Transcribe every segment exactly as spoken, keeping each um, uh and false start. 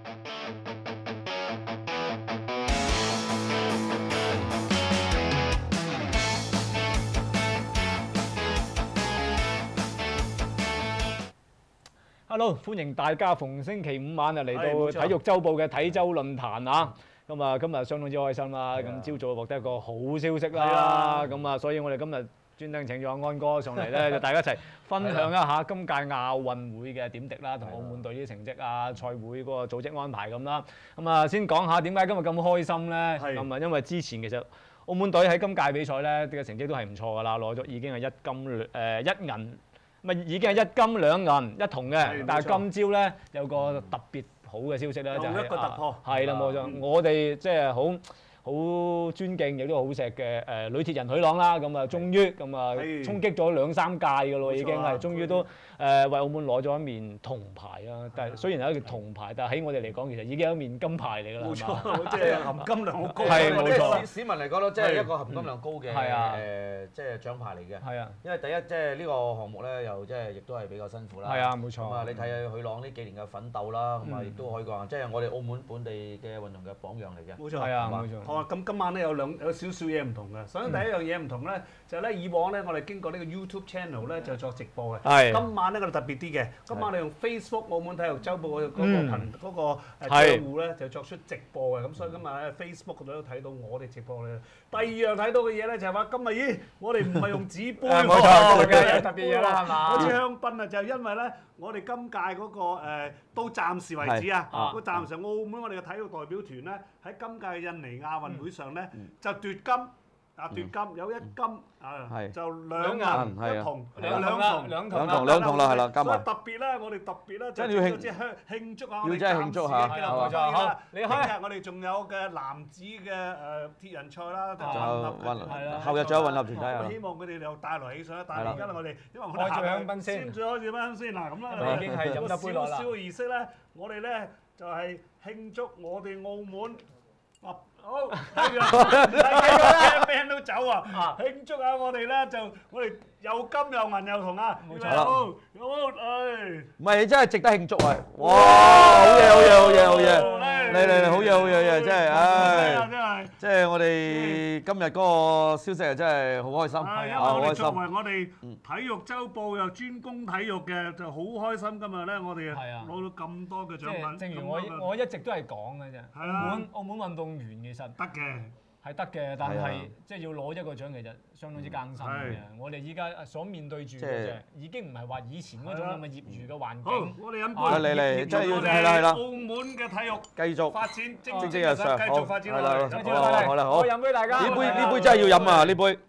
Hello， 歡迎大家逢星期五晚啊嚟到體育週報嘅體週論壇啊！咁啊，今日相當之開心啦！咁朝早獲得一個好消息啦！咁啊，所以我哋今日專登請咗阿安哥上嚟咧，就大家一齊分享一下今屆亞運會嘅點滴啦，同澳門隊啲成績啊、賽會嗰個組織安排咁啦。咁啊，先講下點解今日咁開心咧？咁啊，因為之前其實澳門隊喺今屆比賽咧嘅成績都係唔錯㗎啦，攞咗已經係一金誒一銀。咪已經係一金兩銀一銅嘅，但係今朝咧有個特別好嘅消息咧，就係一個突破，係啦冇錯，我哋即係好好尊敬亦都好錫嘅誒女鐵人許朗啦，咁啊終於咁啊衝擊咗兩三屆㗎咯，已經係終於都誒為澳門攞咗一面銅牌啊！但係雖然係一個銅牌，但係喺我哋嚟講，其實已經係一面金牌嚟㗎啦， 冇錯，即係含金量好高。 係冇錯， 市民嚟講咧，即係一個含金量高嘅誒，即係獎牌嚟嘅。 係啊， 因為第一即係呢個項目咧，又即係亦都係比較辛苦啦。 係啊，冇錯。 咁啊，你睇下許朗呢幾年嘅奮鬥啦，咁啊亦都可以講，即係我哋澳門本地嘅運動嘅榜樣嚟嘅。 冇錯， 係啊，冇錯。 好啊，咁今晚咧有兩有少少嘢唔同嘅。首先第一樣嘢唔同咧，就係咧以往咧我哋經過呢個 YouTube channel 咧就作直播嘅。 係。 今晚咧我哋特別啲嘅，今晚你用 Facebook 澳門體育週報嗰個頻嗰個誒賬戶咧就作出直播嘅，咁所以今日喺 Facebook 嗰度都睇到我哋直播嘅。第二樣睇到嘅嘢咧就係話今日咦，我哋唔係用紙杯喎， 冇錯，有特別嘢啦，係嘛？ 嗰支香檳啊，就因為咧我哋今屆嗰個誒到暫時為止啊，個暫時澳門我哋嘅體育代表團咧喺今屆嘅印尼亞運會上咧就奪金。啊奪金有一金啊，就兩銀一銅，兩銅兩銅兩銅兩銅啦，係啦，加埋。 所以特別咧，我哋特別咧就要即係慶祝下我哋暫時嘅冇錯。好，你開。 聽日我哋仲有嘅男子嘅誒鐵人賽啦，就混後日仲有混合團體啊。 我希望佢哋又帶來喜訊啦。但係而家我哋因為我哋開住香檳先， 先再開住香檳先嗱，咁啦， 已經係飲得杯落啦。 少少嘅儀式咧，我哋咧就係慶祝我哋澳門。啊好，睇住啦，睇住 band 都走啊！慶祝下我哋咧，就我哋又金又銀又銅啊！ 冇錯， 好，好，唉， 唔係真係值得慶祝啊！哇，好嘢，好嘢，好嘢，好嘢！嚟嚟嚟，好嘢，好嘢，真係，唉，真係，即係我哋今日嗰個消息係真係好開心， 係因為我哋作為我哋體育週報又專攻體育嘅，就好開心今日咧，我哋攞到咁多嘅獎品。 正如我我一直都係講嘅啫，澳門澳門運動員其實得嘅。 係得嘅，但係即係要攞一個獎，其實相當之艱辛嘅。我哋依家所面對住嘅啫，已經唔係話以前嗰種咁嘅業餘嘅環境。 好，我哋飲杯。 嚟嚟，真係要係啦係啦。 澳門嘅體育繼續發展，蒸蒸日上， 繼續發展落去。 好啦好啦好。 我飲俾大家。 呢杯呢杯真係要飲啊！呢杯。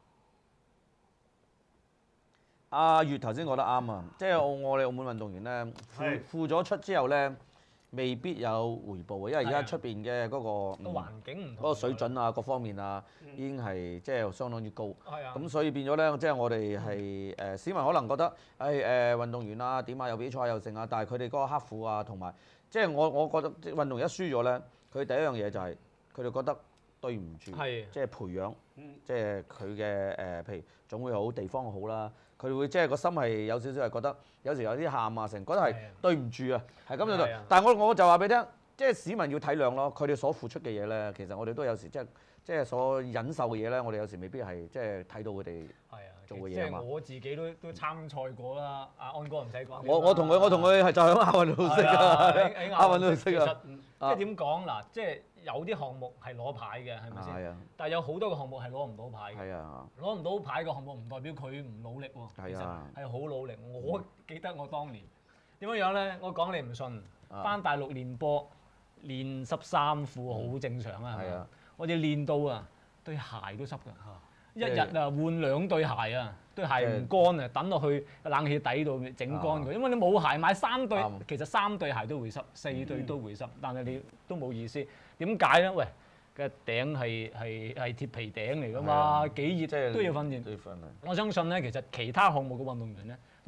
阿月頭先講得啱啊，即係我哋澳門運動員咧，付付咗出之後咧。未必有回報嘅，因為而家出邊嘅嗰個環境唔同， 嗰個水準啊，各方面啊，已經係即係相當於高。 係啊。 咁所以變咗咧，即係我哋係誒市民可能覺得誒誒運動員啊點啊，又比賽又成啊，但係佢哋嗰個刻苦啊，同埋即係我我覺得運動員一輸咗咧，佢第一樣嘢就係佢哋覺得對唔住，即係培養，即係佢嘅誒，譬如總會好，地方好啦。佢會即係個心係有少少係覺得，有時有啲喊啊，成覺得係對唔住啊，係咁樣對。但係我我就話俾你聽，即係市民要體諒咯，佢哋所付出嘅嘢咧，其實我哋都有時即係即係所忍受嘅嘢咧，我哋有時未必係即係睇到佢哋做嘅嘢啊嘛。 即係我自己都都參賽過啦，阿安哥唔使講。 我我同佢我同佢係就喺亞運度識㗎， 喺亞運度識㗎。 即係點講嗱？即係有啲項目係攞牌嘅，係咪先？但係有好多個項目係攞唔到牌嘅。攞唔到牌個項目唔代表佢唔努力喎。其實係好努力。我記得我當年點樣樣咧？我講你唔信，返大陸練波練濕衫褲好正常啊，係咪？我哋練到啊對鞋都濕㗎，一日啊換兩對鞋啊，對鞋唔乾啊，等落去冷氣底度整乾佢。因為你冇鞋買三對，其實三對鞋都會濕，四對都會濕，但係你都冇意思。點解咧？喂，嘅頂係係係鐵皮頂嚟㗎嘛，幾熱都要訓練。我相信咧，其實其他項目嘅運動員咧，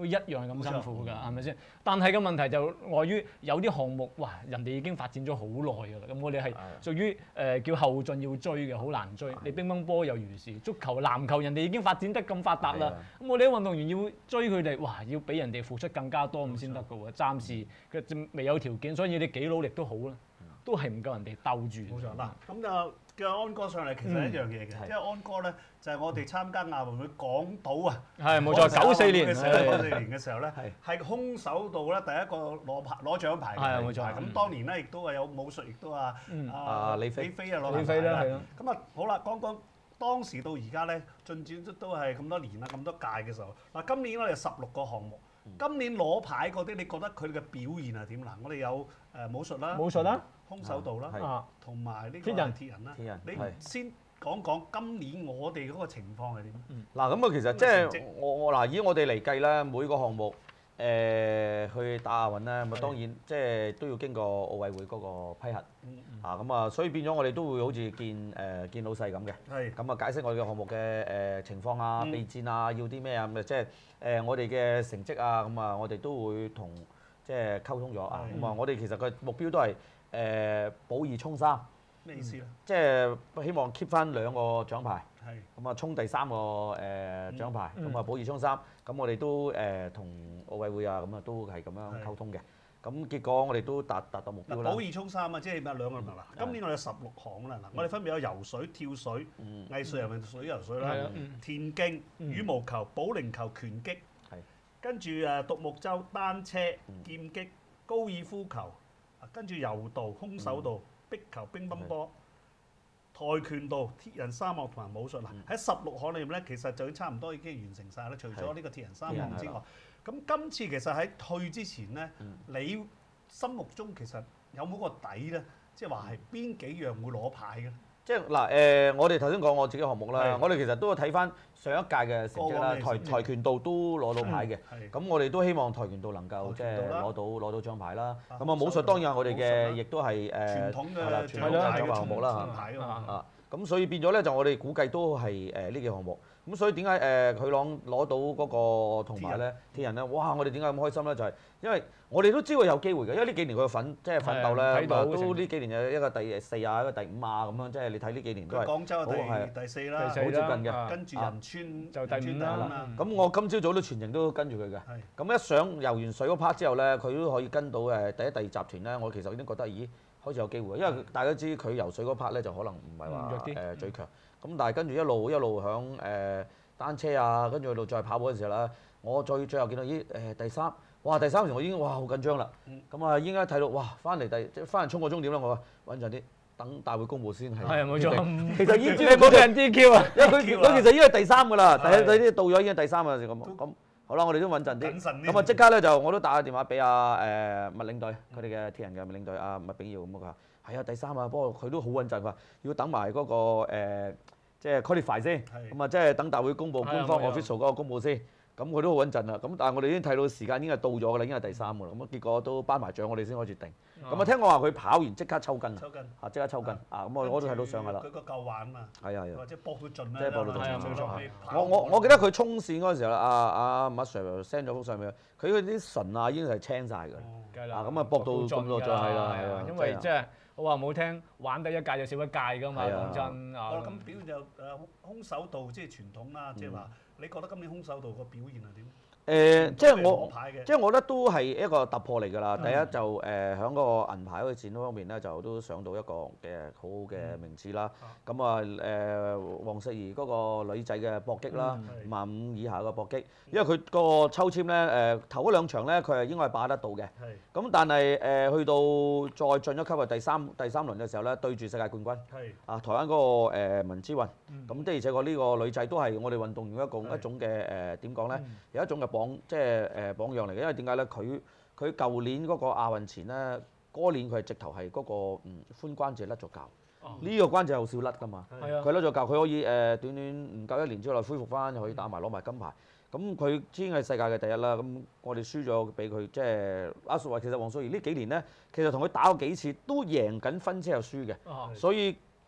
都一樣係咁辛苦㗎，係咪先？但係個問題就礙於有啲項目，哇，人哋已經發展咗好耐㗎啦，咁我哋係屬於誒、呃、叫後進要追嘅，好難追。你乒乓波又如是，足球、籃球人哋已經發展得咁發達啦，咁我哋啲運動員要追佢哋，哇，要比人哋付出更加多咁先得㗎喎。暫時佢未有條件，所以你幾努力都好啦，都係唔夠人哋鬥住。 冇錯嗱，咁就叫安哥上嚟，其實係一樣嘢嘅，因為安哥咧就係我哋參加亞運會港島啊， 係冇錯，九四年嘅時候，九四年嘅時候咧係空手道咧第一個攞牌攞獎牌嘅， 係冇錯。 咁當年咧亦都係有武術，亦都啊啊李飛啊攞李飛啦，係咯。 咁啊好啦，講講當時到而家咧進展都都係咁多年啦，咁多屆嘅時候，嗱今年我哋十六個項目。今年攞牌嗰啲，你覺得佢哋嘅表現係點嗱？我哋有誒武術啦， 武術啦， 空手道啦，同埋呢個鐵人鐵人啦。 鐵人， 你先講講今年我哋嗰個情況係點？ 嗱咁啊，其實即係我我嗱以我哋嚟計咧，每個項目誒去打亞運咧，咁啊當然即係都要經過奧委會嗰個批核。啊咁啊，所以變咗我哋都會好似見誒見老細咁嘅。係。咁啊解釋我哋嘅項目嘅誒情況啊、備戰啊、要啲咩啊，咁啊即係誒我哋嘅成績啊，咁啊我哋都會同即係溝通咗啊。咁啊我哋其實個目標都係誒保二衝三。 咩意思咧？ 即係希望 keep 翻兩個獎牌。 係。 咁啊衝第三個誒獎牌，咁啊保二衝三。咁我哋都誒同奧委會啊，咁啊都係咁樣溝通嘅。咁結果我哋都達達到目標啦。 保二衝三啊，即係咩兩個人啦？今年我哋有十六項啦。嗱，我哋分別有游水、跳水、藝術游泳、水游水啦、田徑、羽毛球、保齡球、拳擊。係。跟住誒獨木舟、單車、劍擊、高爾夫球，跟住柔道、空手道、壁球、乒乓波、跆拳道、鐵人三項同埋武術啦。喺十六項裏面咧，其實就差唔多已經完成晒啦。除咗呢個鐵人三項之外。咁今次其實喺退之前咧，嗯、你心目中其實有冇個底咧？即係話係邊幾樣會攞牌嘅？ 即係嗱誒，我哋頭先講我自己項目啦，我哋其實都睇翻上一屆嘅成績啦，跆跆拳道都攞到牌嘅。咁我哋都希望跆拳道能夠即係攞到攞到獎牌啦。咁啊武術當然係我哋嘅，亦都係誒傳統嘅傳統嘅獎牌項目啦啊。咁所以變咗咧，就我哋估計都係誒呢幾項目。咁所以點解誒佢攞攞到嗰個銅牌咧？鐵人咧，哇！我哋點解咁開心咧？就係因為我哋都知道有機會嘅，因為呢幾年佢嘅奮即係奮鬥咧，都呢幾年有一個第四啊，一個第五啊咁樣，即係你睇呢幾年都係廣州第第四啦，好接近嘅。 跟住仁川就第五啦。 咁我今朝早都全程都跟住佢嘅。咁一上游完水嗰 part 之後咧，佢都可以跟到誒第一、第二集團咧。我其實已經覺得，咦，開始有機會，因為大家知佢游水嗰 part 咧就可能唔係話誒最強。咁但係跟住一路一路響誒單車啊，跟住一路再跑步嘅時候啦，我最最後見到咦誒第三，哇第三時我已經哇好緊張啦，咁啊應該睇到哇翻嚟第即係翻嚟衝個終點啦，我話穩陣啲，等大會公佈先係。係啊冇錯，其實已經冇俾人 D Q 啊，因為佢佢其實已經係第三㗎啦，第一第啲到咗已經係第三啦，就咁咁好啦，我哋都穩陣啲，咁啊即刻咧就我都打個電話俾阿誒麥領隊，佢哋嘅鐵人嘅麥領隊阿麥炳耀咁佢話係啊第三啊，不過佢都好穩陣，佢話要等埋嗰個誒。即係 qualify 先，咁啊即係等大會公佈官方 official 嗰個公佈先，咁佢都好穩陣啦。咁但係我哋已經睇到時間已經係到咗㗎啦，已經係第三㗎啦。咁啊結果都頒埋獎，我哋先開始定。咁啊聽講話佢跑完即刻抽筋，啊即刻抽筋，啊咁我我都睇到相㗎啦。 佢個夠玩嘛？係啊係啊。或者搏到盡啦。 即係搏到盡。我我我記得佢衝線嗰陣時候啦，阿阿馬 Sir send 咗幅相俾佢，佢嗰啲唇啊已經係青晒㗎啦。啊咁啊搏到咁多就係啦，係啊。 因為即係。我話唔好聽，玩得一屆就少一屆㗎嘛，講真啊。 咁表現就誒空手道即係傳統啦，即係話你覺得今年空手道個表現係點？ 誒，即係我，即係我覺得都係一個突破嚟㗎啦。第一就誒喺嗰個銀牌嗰個戰方面咧，就都上到一個嘅好好嘅名次啦。咁啊誒，黃聖怡嗰個女仔嘅搏擊啦，萬五以下嘅搏擊，因為佢個抽籤咧誒頭嗰兩場咧，佢係應該係把握得到嘅。咁但係誒去到再進一級嘅第三第三輪嘅時候咧，對住世界冠軍，啊台灣嗰個誒文之雲，咁的而且確呢個女仔都係我哋運動員一個一種嘅誒點講咧，有一種嘅榜即係誒榜樣嚟嘅，因為點解咧？佢佢舊年嗰個亞運前咧，嗰年佢係直頭係嗰個嗯髖關節甩咗臼，呢個關節好少甩㗎嘛。佢甩咗臼，佢可以誒短短唔夠一年之內恢復翻，可以打埋攞埋金牌。咁佢已經係世界嘅第一啦。咁我哋輸咗俾佢，即係阿素話其實黃素怡呢幾年咧，其實同佢打過幾次都贏緊分車又輸嘅，所以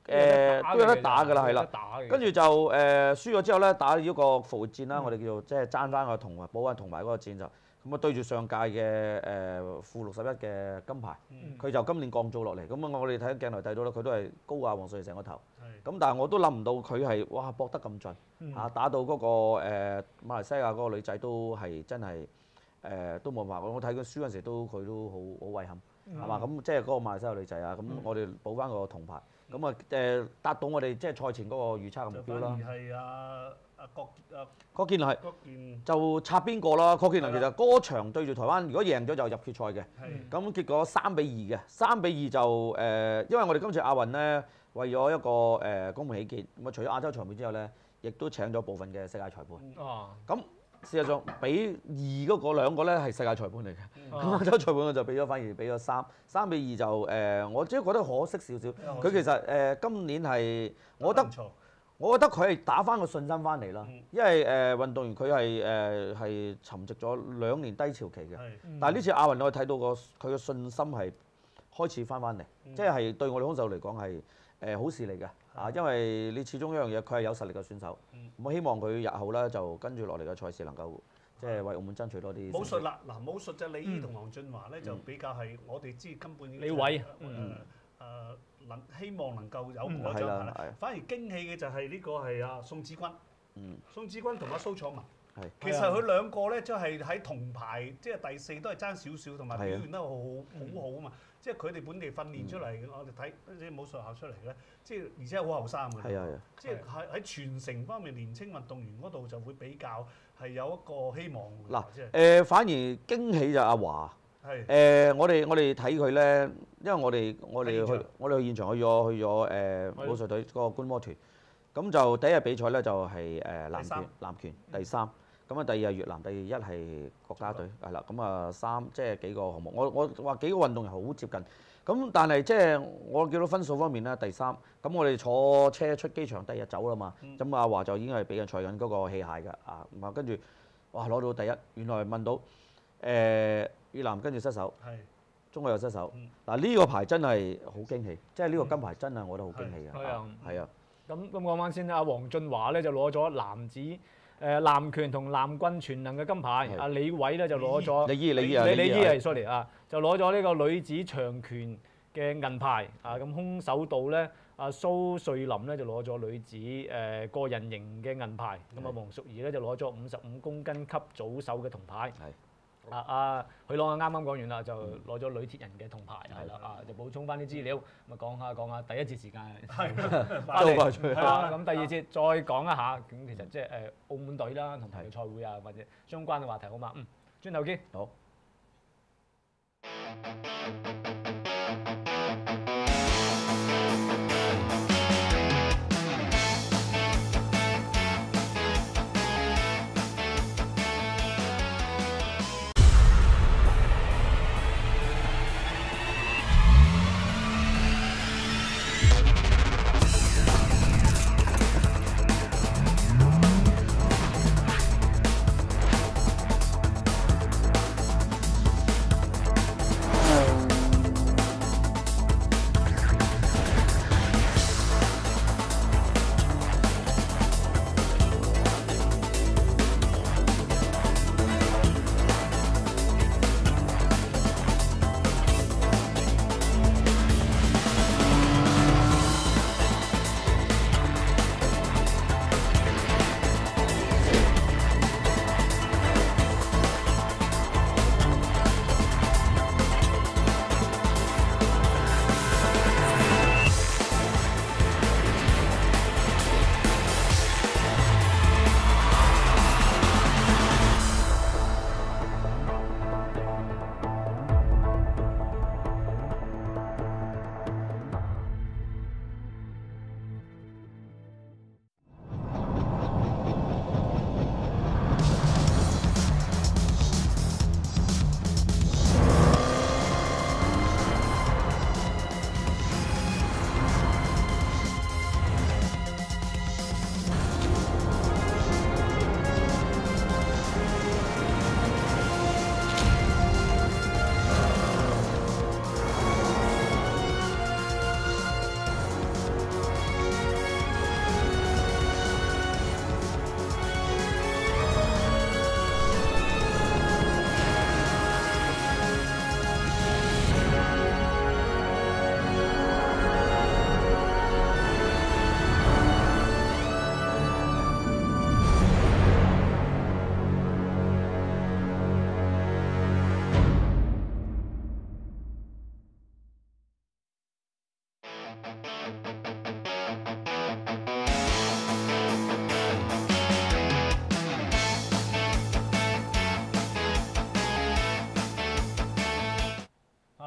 誒都有得打㗎啦，係啦。 打嘅。 跟住就誒輸咗之後咧，打呢個復活戰啦，我哋叫做即係爭翻個銅牌，補翻銅牌嗰個戰就咁啊，對住上屆嘅誒負六十一嘅金牌，佢就今年降組落嚟。咁啊，我哋睇鏡頭睇到啦，佢都係高過黃穗成個頭。咁但係我都諗唔到佢係哇搏得咁盡啊！打到嗰個誒馬來西亞嗰個女仔都係真係誒都冇辦法。我睇佢輸嗰陣時都佢都好好遺憾。係嘛？咁即係嗰個馬來西亞女仔啊！咁我哋補翻個銅牌，咁啊誒達到我哋即係賽前嗰個預測嘅目標啦。 係啊啊郭啊郭建能係郭建就拆邊個啦？郭建能其實嗰場對住台灣，如果贏咗就入決賽嘅。咁結果三比二嘅，三比二就誒，因為我哋今次亞運咧，為咗一個誒公平起見，咁啊除咗亞洲場面之後咧，亦都請咗部分嘅世界裁判。 哦。 咁事實上，比二嗰個兩個咧係世界裁判嚟嘅，咁亞洲裁判我就俾咗，反而俾咗三，三比二就誒，我即係覺得可惜少少。佢其實誒今年係，我覺得我覺得佢係打翻個信心翻嚟啦，因為誒運動員佢係誒係沉寂咗兩年低潮期嘅，但係呢次亞運我睇到個佢嘅信心係開始翻翻嚟，即係對我哋空手嚟講係誒好事嚟嘅。啊，因為你始終一樣嘢，佢係有實力嘅選手。我希望佢日後咧就跟住落嚟嘅賽事能夠即係為澳門爭取多啲。 武術啦，嗱武術就李姨同黃俊華咧就比較係我哋知根本已經李偉誒誒能希望能夠有攞獎牌啦。反而驚喜嘅就係呢個係阿宋子君，宋子君同阿蘇楚文。 係。 其實佢兩個咧，即係喺銅牌，即係第四都係爭少少，同埋表現得好好好好啊嘛。即係佢哋本地訓練出嚟嘅，我哋睇啲武術校出嚟嘅，即係而且好後生嘅。 係啊係啊。 即係喺喺傳承方面，年青運動員嗰度就會比較係有一個希望。 嗱誒，反而驚喜就阿華。係。誒，我哋我哋睇佢咧，因為我哋我哋去我哋去現場去咗去咗誒武術隊嗰個觀摩團，咁就第一日比賽咧就係誒南拳南拳第三。咁啊，第二係越南，第一係國家隊，係啦。咁啊，三即係幾個項目，我我話幾個運動員好接近。咁但係即係我見到分數方面咧，第三。咁我哋坐車出機場，第二日走啦嘛。咁阿華就已經係比緊賽緊嗰個器械㗎啊。咁啊，跟住哇攞到第一，原來問到誒越南跟住失手，中國又失手。嗱呢個牌真係好驚喜，即係呢個金牌真係我覺得好驚喜嘅。係啊，係啊。 咁咁講翻先啦，阿黃俊華咧就攞咗男子。誒南拳同南棍全能嘅金牌，阿李偉咧就攞咗李姨李姨啊李姨係 sorry 啊，就攞咗呢個女子長拳嘅銀牌啊。咁空手道咧，阿蘇瑞林咧就攞咗女子誒個人型嘅銀牌。咁啊，黃淑儀咧就攞咗五十五公斤級組手嘅銅牌。啊啊，許朗啊啱啱講完啦，就攞咗女鐵人嘅銅牌，係啦啊，就補充翻啲資料，咁啊講下講下第一節時間，係翻嚟啊，咁第二節再講一下，咁其實即係誒澳門隊啦，同埋賽會啊或者相關嘅話題好嘛？嗯，轉頭見。好。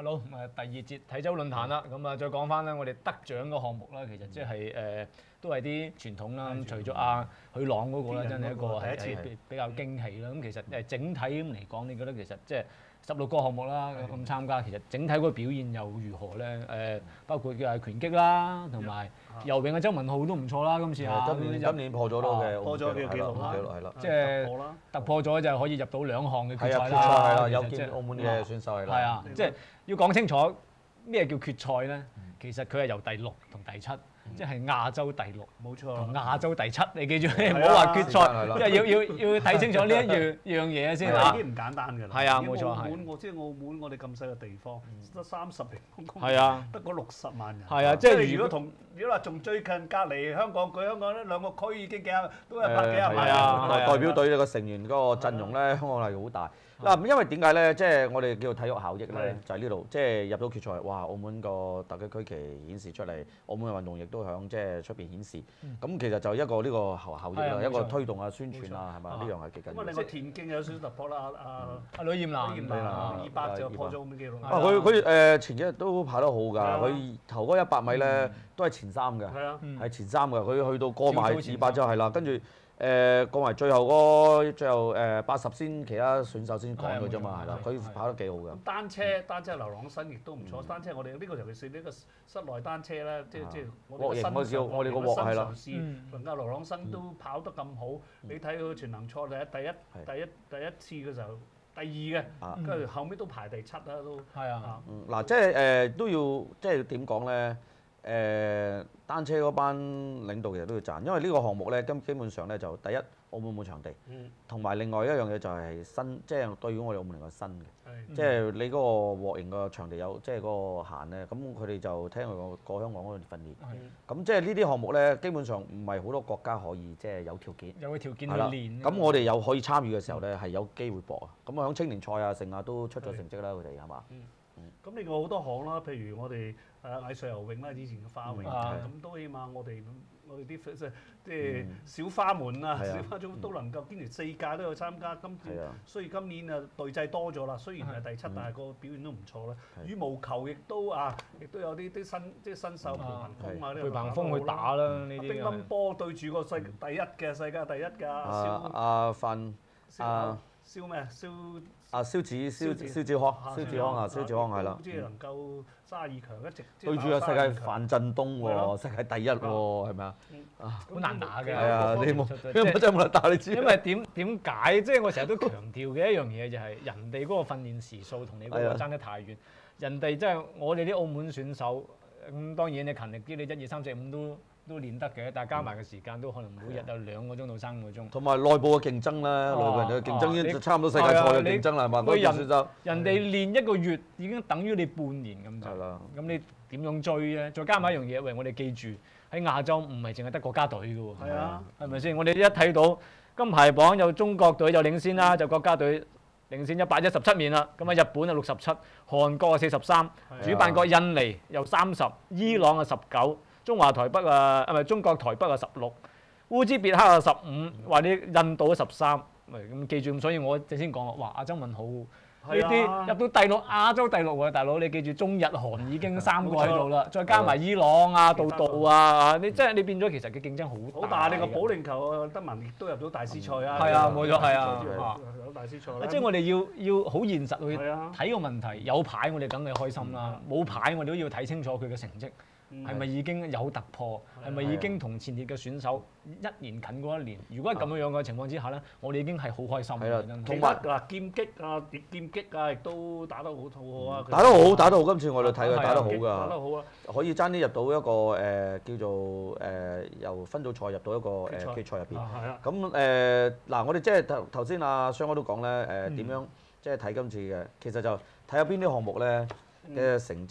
Hello，咁啊第二節體周論壇啦，咁啊再講翻啦，我哋得獎嘅項目啦，其實即係誒都係啲傳統啦。咁除咗阿許朗嗰個咧，真係一個係係比比較驚喜啦。咁其實誒整體咁嚟講，你覺得其實即係十六個項目啦咁參加，其實整體嗰個表現又如何咧？誒，包括嘅係拳擊啦，同埋游泳嘅周文浩都唔錯啦。今次啊， 今年今年破咗都嘅， 破咗呢個紀錄啦， 係啦， 即係突破咗就可以入到兩項嘅決賽啦。 係啊，決賽係啦，有見澳門嘅選手係啦。 係啊，即係要講清楚咩叫決賽咧？其實佢係由第六同第七，即係亞洲第六， 冇錯， 同亞洲第七。你記住，你唔好話決賽，因為要要要睇清楚呢一樣樣嘢先嚇。 已經唔簡單㗎啦。 係啊，冇錯。 澳門我知澳門，我哋咁細個地方，得三十平方公里， 係啊， 得嗰六十萬人。 係啊， 即係如果同如果話仲最近隔離香港，佢香港呢兩個區已經幾廿都係百幾廿萬人。 啊，代表隊呢個成員嗰個陣容咧，香港係好大。嗱，因為點解咧？即係我哋叫體育效益咧，就係呢度，即係入到決賽，哇！澳門個特區區旗顯示出嚟，澳門嘅運動亦都響即係出邊顯示。咁其實就一個呢個效效益啦，一個推動啊、宣傳啊，係嘛？呢樣係幾緊要。 咁啊，另外田徑有少少突破啦，阿阿呂艷蘭， 呂艷蘭二百就破咗澳門紀錄。 啊，佢佢誒前幾日都跑得好㗎，佢頭嗰一百米咧都係前三嘅，係前三嘅。佢去到過埋二百之後係啦，跟住。誒過埋最後嗰最後誒八十先，其他選手先趕佢啫嘛，係啦，佢跑得幾好㗎。 咁單車單車劉朗生亦都唔錯，單車我哋呢個尤其是呢個室內單車咧，即即我哋嘅新我哋個鑊係啦， 嘗試，能夠劉朗生都跑得咁好，你睇佢全能賽第一第一第一第一次嘅時候第二嘅，跟住後尾都排第七啦都。係啊。 嗱，即係誒都要即係點講咧？誒單車嗰班領導其實都要賺，因為呢個項目咧，根基本上咧就第一澳門冇場地，同埋另外一樣嘢就係新，即係對於我哋澳門嚟講新嘅，即係你嗰個鑊型個場地有即係嗰個限咧，咁佢哋就聽佢過香港嗰度訓練，咁即係呢啲項目咧，基本上唔係好多國家可以即係有條件， 有個條件去練。 咁我哋有可以參與嘅時候咧，係有機會搏啊！咁啊，響青年賽啊、成啊都出咗成績啦，佢哋係嘛？ 咁另外好多項啦，譬如我哋誒藝術游泳啦，以前嘅花泳，咁都起碼我哋我哋啲即係即係小花們啊，小花組都能夠堅持四屆都有參加。今次雖然今年啊隊制多咗啦，雖然係第七，但係個表現都唔錯啦。羽毛球亦都啊，亦都有啲啲新即係新手裴鵬峰啊，呢個裴鵬峰去打啦呢啲。 乒乓波對住個世第一嘅世界第一㗎， 阿阿范阿蕭咩啊？蕭啊，蕭子蕭蕭子康，蕭子康啊，蕭子康係啦。 即係能夠卅二強一直對住個世界范振東喎，世界第一喎，係咪啊？ 好難打嘅。 係啊，你冇，因為真係冇得打，你知。 因為點點解？即係我成日都強調嘅一樣嘢就係人哋嗰個訓練時數同你嗰個爭得太遠。人哋即係我哋啲澳門選手，咁當然你勤力啲，你一二三四五都。都練得嘅，但係加埋嘅時間都可能每日有兩個鐘到三個鐘。同埋內部嘅競爭啦，內部人哋嘅競爭已經差唔多世界賽嘅競爭啦，係嘛？嗰啲選手， 人哋練一個月已經等於你半年咁就。係啦。咁你點樣追咧？再加埋一樣嘢，喂，我哋記住喺亞洲唔係淨係得國家隊嘅喎。係啊。係咪先？我哋一睇到金牌榜有中國隊就領先啦，就國家隊領先一百一十七面啦。咁啊，日本啊六十七，韓國啊四十三，主辦國印尼又三十，伊朗啊十九。中華台北啊，啊唔係中國台北啊十六，烏茲別克啊十五，或者印度啊十三，咪咁記住咁，所以我正先講啊，哇亞洲文好呢啲入到第六亞洲第六喎，大佬你記住中日韓已經三個喺度啦，再加埋伊朗啊、杜杜啊，你即係你變咗其實嘅競爭好好大。你個保齡球德文亦都入到大師賽啊。 係啊，冇錯係啊， 有大師賽。 即係我哋要要好現實去睇個問題，有牌我哋梗係開心啦，冇牌我哋都要睇清楚佢嘅成績。係咪已經有突破？係咪已經同前列嘅選手一年近過一年？如果係咁樣樣嘅情況之下咧，我哋已經係好開心。係啦， 同埋嗱劍擊啊、碟劍擊啊，亦都打得好好啊！ 打得好，打得好。今次我哋睇佢打得好㗎。 打得好啊！ 可以爭啲入到一個誒叫做誒由分組賽入到一個誒決賽入邊。係啊。咁誒嗱，我哋即係頭頭先阿雙哥都講咧誒點樣即係睇今次嘅，其實就睇下邊啲項目咧嘅成績。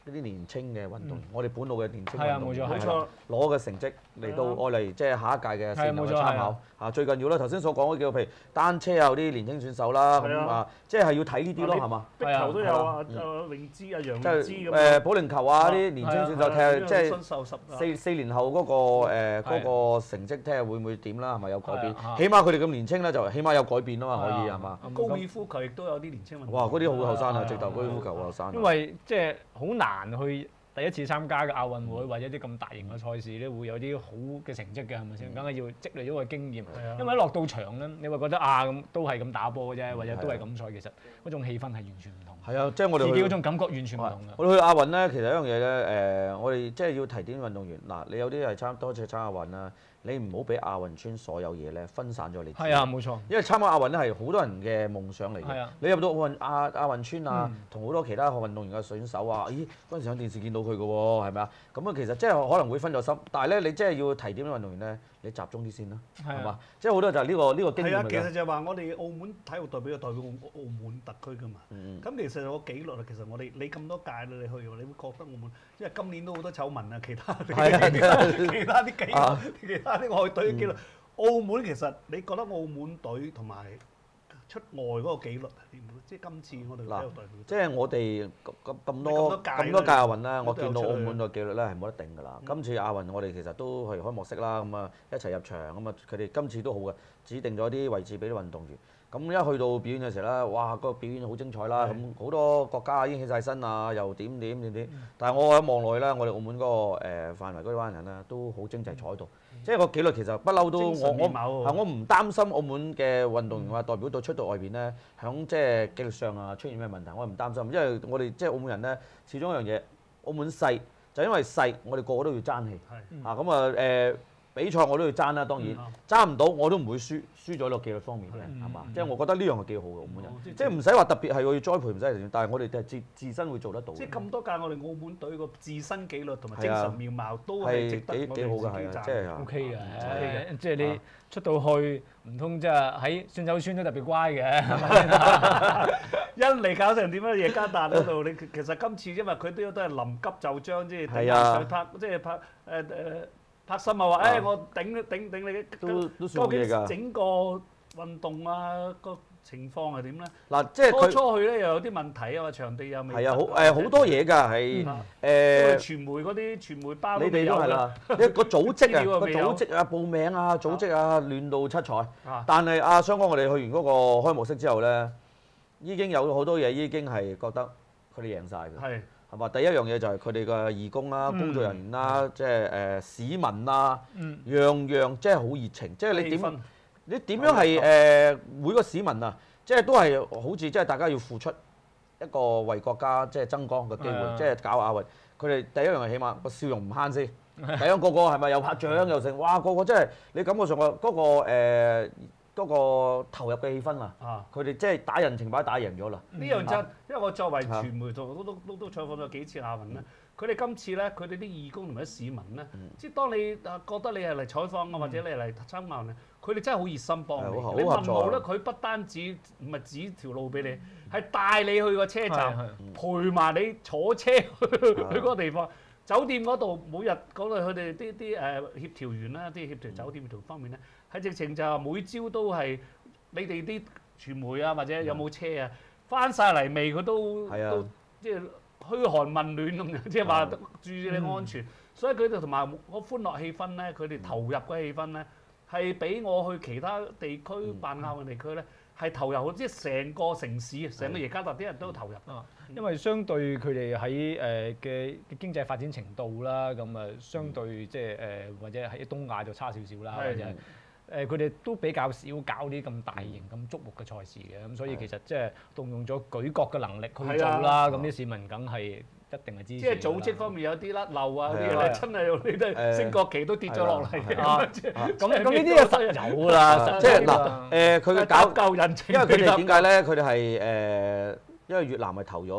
一啲年青嘅運動員，我哋本土嘅年青係啊運動員， 冇錯冇錯攞嘅成績嚟到愛嚟即係下一屆嘅成為參考嚇。最緊要啦，頭先所講嘅叫譬如單車有啲年青選手啦，咁啊，即係要睇呢啲咯，係嘛？ 壁球都有啊，誒泳姿啊，楊即泳姿係咁啊。 誒保齡球啊啲年青選手睇下，即係新秀十啊四四年後嗰個誒嗰個成績睇下會唔會點啦？係咪有改變係啊？ 起碼佢哋咁年青咧，就起碼有改變啊嘛，可以係嘛？ 高爾夫球亦都有啲年青運動員。 哇！嗰啲好後生啊， 係啊直頭高爾夫球好後生啊。 因為即係好難去第一次參加嘅亞運會或者啲咁大型嘅賽事咧，會有啲好嘅成績嘅，係咪先？梗係要積累咗個經驗。 啊因為一落到場咧，你會覺得啊咁都係咁打波嘅啫，或者都係咁賽，其實嗰種氣氛係完全唔同。 係啊，即係我哋自己去嗰種感覺完全唔同嘅。 我哋去亞運咧，其實一樣嘢咧，誒，我哋即係要提點運動員。嗱，你有啲係參多次參亞運啦，你唔好俾亞運村所有嘢咧分散咗你。 係啊，冇錯。 因為參加亞運咧係好多人嘅夢想嚟嘅。 係啊。 你入到奧運亞亞運村啊，同好多其他運動員嘅選手啊，咦嗰陣時喺電視見到佢嘅喎，係咪啊？咁啊，其實即係可能會分咗心，但係咧你即係要提點啲運動員咧，你集中啲先啦，係嘛？即係好多就係呢個呢個經驗係啊， 嚟其實㗎。 就係話我哋澳門體育代表就代表澳澳門特區㗎嘛。咁其實有個紀律啊，其實我哋你咁多屆啦，你去喎，你會覺得澳門，因為今年都好多醜聞啊，其他其他其他啲紀律，其他啲外隊嘅紀律。澳門其實你覺得澳門隊同埋出外嗰個紀律係點咧？即係今次我哋體育代表。 即係我哋咁咁咁咁多多屆咁多屆亞運啦，我都有出去見到澳門個紀律咧係冇得定㗎啦。今次亞運我哋其實都係開幕式啦，咁啊一齊入場，咁啊佢哋今次都好嘅，指定咗啲位置俾啲運動員。咁一去到表演嘅時候咧，哇！個表演好精彩啦，咁好多國家已經起晒身啊，又點點點點。但係我一望落去咧，我哋澳門嗰個誒範圍嗰班人咧，都好精濟坐喺度。即係個紀律其實不嬲都我我係我唔擔心澳門嘅運動員話代表隊出到外邊咧，響即係紀律上啊出現咩問題，我唔擔心，因為我哋即係澳門人咧，始終一樣嘢，澳門細就因為細，我哋個個都要爭氣。啊咁啊誒。比賽我都要爭啦，當然爭唔到我都唔會輸，輸咗落紀律方面嘅，係嘛？即係我覺得呢樣係幾好嘅澳門人，即係唔使話特別係我要栽培唔使點，但係我哋係自自身會做得到。 即係咁多屆我哋澳門隊個自身紀律同埋精神面貌都係值得我哋好嘅，係啊，即係 O K 嘅，即係你出到去唔通即係喺選手村都特別乖嘅， 印尼搞成點樣耶加達嗰度？你其實今次因為佢都都係臨急就章，即係頂硬水拍，即係拍誒誒。拍心啊話，誒我頂頂頂你， 都都算嘢㗎。 究竟整個運動啊個情況係點咧？ 嗱，即係佢初初去咧又有啲問題啊嘛，場地又未。 係啊，好誒好多嘢㗎，係誒。 傳媒嗰啲傳媒包你哋都係啦，一個組織啊，個組織啊，報名啊，組織啊，亂到七彩。但係阿雙哥，我哋去完嗰個開幕式之後咧，已經有好多嘢已經係覺得佢哋贏晒㗎。 係。 係嘛？第一樣嘢就係佢哋嘅義工啦、工作人員啦，即係誒市民啦，樣樣即係好熱情。即係你點？你點樣係誒每個市民啊？即係都係好似即係大家要付出一個為國家即係爭光嘅機會，即係搞亞運。佢哋第一樣係起碼個笑容唔慳先。第二個個係咪又拍掌又成？哇！個個真係你感覺上個嗰個誒。嗰個投入嘅氣氛啊，佢哋即係打人情牌打贏咗啦。 呢樣真，因為我作為傳媒同都都都都採訪咗幾次亞運咧，佢哋今次咧，佢哋啲義工同埋啲市民咧，即係當你啊覺得你係嚟採訪啊，或者你係嚟參亞咧，佢哋真係好熱心幫你。你問路咧，佢不單止唔係指條路俾你，係帶你去個車站，陪埋你坐車去去嗰個地方。酒店嗰度每日講到佢哋啲啲誒協調員啦，啲協調酒店協調方面咧，係直情就係每朝都係你哋啲傳媒啊，或者有冇車啊，翻晒嚟未佢都都即係噓寒問暖咁樣，即係話注意你安全。所以佢哋同埋個歡樂氣氛咧，佢哋投入嘅氣氛咧，係比我去其他地區辦亞運地區咧係投入，即係成個城市、成個耶加達啲人都投入。 因為相對佢哋喺誒嘅經濟發展程度啦，咁啊相對即係誒或者喺東亞就差少少啦，或者誒佢哋都比較少搞啲咁大型咁矚目嘅賽事嘅，咁所以其實即係動用咗舉國嘅能力去做啦，咁啲市民梗係一定係支持。即係組織方面有啲甩漏啊啲嘢，真係你都升國旗都跌咗落嚟嘅。 咁咁呢啲就實有啦， 即係嗱誒佢嘅搞夠人情， 因為佢哋點解咧？佢哋係誒。因為越南係投咗嘅，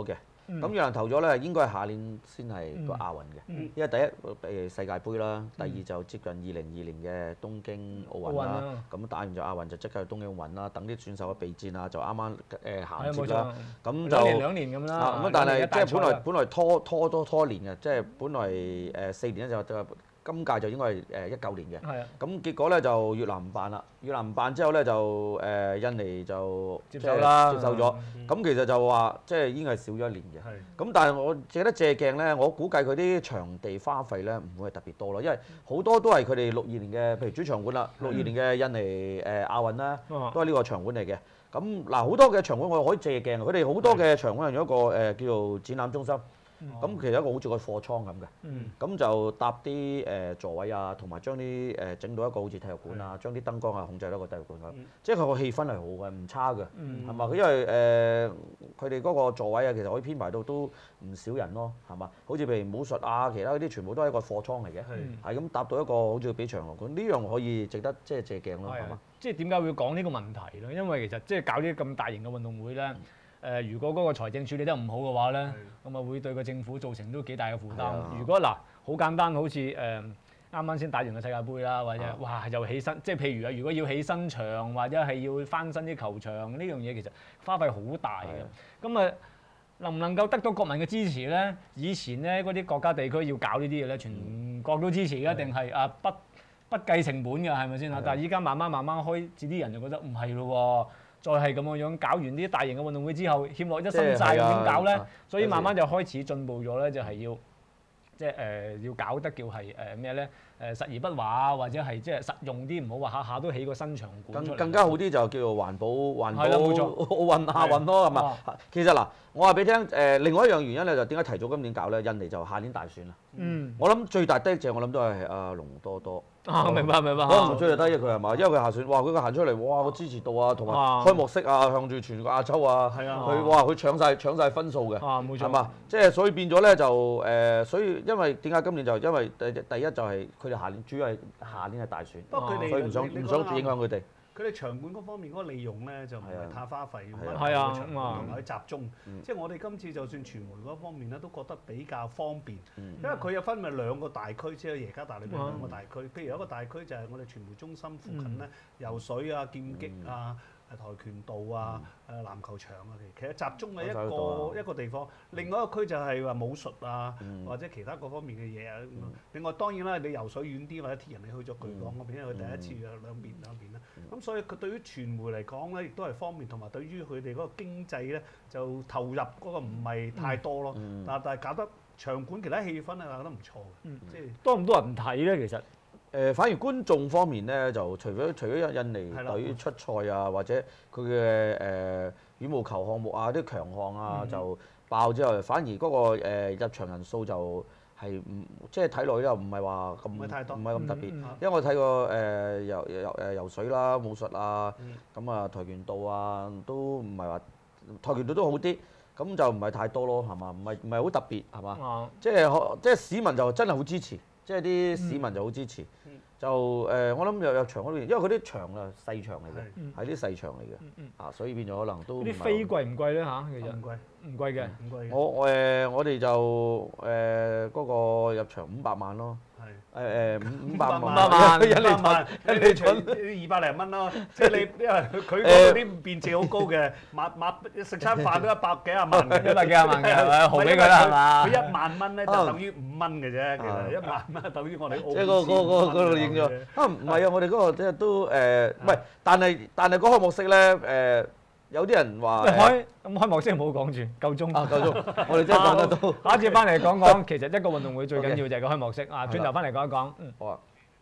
咁越南投咗咧，應該係下年先係個亞運嘅， 嗯因為第一誒世界盃啦，第二就接近二零二零嘅東京奧運啦。咁打完咗亞運就即刻去東京奧運啦。等啲選手嘅備戰啊，就啱啱誒銜接啦。咁就兩年兩年咁啦。 咁但係即係本來本來拖拖多拖年嘅，即係本來誒四年咧就今屆就應該係誒一九年嘅。 係啊。 咁結果咧就越南唔辦啦，越南唔辦之後咧就誒印尼就接受啦， 接受咗。咁其實就話即係已經係少咗一年嘅。咁但係我借得借鏡咧，我估計佢啲場地花費咧唔會係特別多咯，因為好多都係佢哋六二年嘅，譬如主場館啦，六二年嘅印尼誒亞運啦，都係呢個場館嚟嘅。咁嗱好多嘅場館我可以借鏡，佢哋好多嘅場館係有一個誒叫做展覽中心。咁其實一個好似個貨倉咁嘅，咁就搭啲誒座位啊，同埋將啲誒整到一個好似體育館啊，將啲燈光啊控制到一個體育館咁，即係佢個氣氛係好嘅，唔差嘅，係嘛？因為誒佢哋嗰個座位啊，其實可以編排到都唔少人咯，係嘛？好似譬如武術啊，其他嗰啲全部都係一個貨倉嚟嘅，係咁搭到一個好似比場館，呢樣可以值得即係借鏡咯，係嘛？ 即係點解會講呢個問題咧？因為其實即係搞啲咁大型嘅運動會咧。誒，如果嗰個財政處理得唔好嘅話咧，咁啊會對個政府造成都幾大嘅負擔。如果嗱，好簡單，好似誒啱啱先打完個世界盃啦，或者哇又起身，即係譬如啊，如果要起新場或者係要翻新啲球場，呢樣嘢其實花費好大嘅。咁啊，能唔能夠得到國民嘅支持咧？以前咧嗰啲國家地區要搞呢啲嘢咧，全國都支持嘅，定係啊不不計成本嘅，係咪先啊？但係依家慢慢慢慢開始，啲人就覺得唔係咯喎。再係咁樣樣搞完啲大型嘅運動會之後，欠落一身債點搞咧？所以慢慢就開始進步咗咧，就係要即係誒要搞得叫係誒咩咧？誒實而不華啊，或者係即係實用啲，唔好話下下都起個新場館出嚟。 更更加好啲就叫做環保環保奧運亞運咯，係嘛？其實嗱，我話俾你聽誒，另外一樣原因咧就點解提早今年搞咧？印尼就下年大選啦。嗯。我諗最大得益就我諗都係阿龍多多。 啊，明白明白。 可能最大得益佢係嘛？因為佢下選，哇！佢行出嚟，哇！個支持度啊，同埋開幕式啊，向住全個亞洲啊，佢哇！佢搶晒搶曬分數嘅。啊，冇錯。係嘛？即係所以變咗咧就誒，所以因為點解今年就因為第第一就係佢哋下年主要係下年係大選， 不過佢哋所以唔想唔想影響佢哋。 佢哋場館嗰方面嗰個利用咧就唔係太花費， 係啊， 同埋集中。即係我哋今次就算傳媒嗰方面咧，都覺得比較方便，因為佢有分咪兩個大區，即係耶加達裏邊兩個大區。譬如一個大區就係我哋傳媒中心附近咧，游水啊、劍擊啊、誒跆拳道啊、誒籃球場啊，其實集中喺一個一個地方。另外一個區就係話武術啊，或者其他各方面嘅嘢啊。另外當然啦，你游水遠啲或者鐵人你去咗巨港嗰邊，因為佢第一次啊兩邊兩邊啦。咁所以佢對於傳媒嚟講咧，亦都係方便，同埋對於佢哋嗰個經濟咧，就投入嗰個唔係太多咯。但但係搞得場館其他氣氛咧，搞得唔錯嘅。即係多唔多人睇咧？其實誒，反而觀眾方面咧，就除咗除咗印尼隊出賽啊，或者佢嘅誒羽毛球項目啊啲強項啊就爆之後，反而嗰個誒入場人數就係唔即係睇落去又唔係話咁唔係太多，唔係咁特別。因為我睇過誒游游誒游水啦、武術啊，咁啊跆拳道啊，都唔係話跆拳道都好啲，咁就唔係太多咯，係嘛？唔係唔係好特別係嘛？即係即係市民就真係好支持，即係啲市民就好支持。就誒，我諗入入場嗰邊，因為嗰啲場啊細場嚟嘅，係啲細場嚟嘅，啊，所以變咗可能都啲飛貴唔貴咧嚇？其實唔貴， 唔貴嘅。 唔貴嘅。 我誒我哋就誒嗰個入場五百萬咯。係誒誒五五百萬。五百萬。 一百萬，你你除二百零蚊咯，即係你因為佢嗰啲變值好高嘅，買買食餐飯都一百幾廿萬嘅。 一百幾廿萬嘅係咪？豪俾佢啦係嘛？ 佢一萬蚊咧就等於五蚊嘅啫，其實一萬蚊等於我哋澳。 即係個個個嗰度影咗啊！唔係啊，我哋嗰個即係都誒，唔係，但係但係嗰開幕式咧誒，有啲人話開咁開幕式唔好講住，夠鐘啊夠鐘，我哋真係講得到。 下一次翻嚟講講，其實一個運動會最緊要就係個開幕式啊！轉頭翻嚟講一講，嗯。 好啊。